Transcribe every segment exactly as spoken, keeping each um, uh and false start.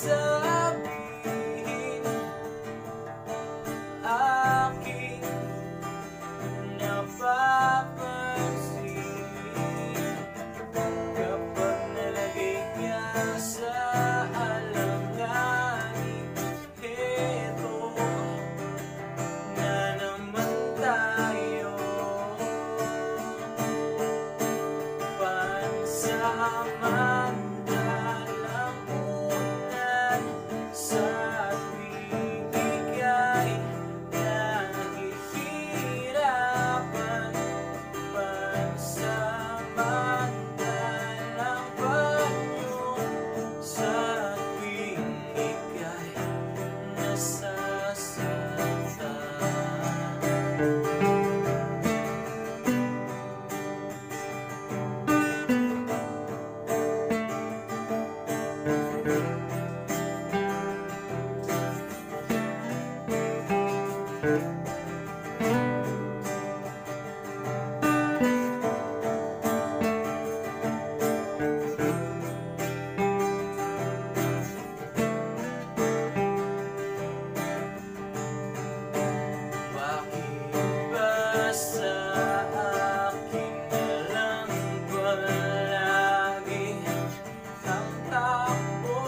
sabihin, aking napapansin kapag nalagay ka sa alanganin. Heto na naman tayo, pansamantalang ulan sa tuwing ika'y nahihirapan, pansamantalang bagyo sa tuwing ika'y nasasaktan. Bakit ba sa akin na lang palagi ang takbo?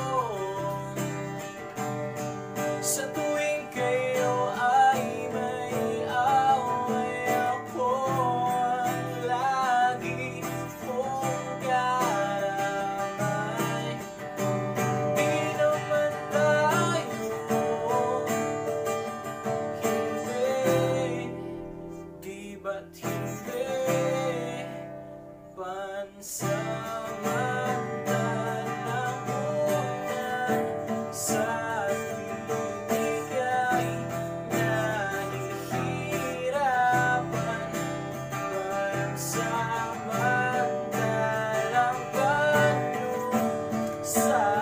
Sa tuwing kayo ay may away, ako ang lagi mong karamay. Di naman tayo, hindi, di ba't hindi, pansamantalang ulan sa tuwing ika'y nahihirapan, pansamantalang bagyo sa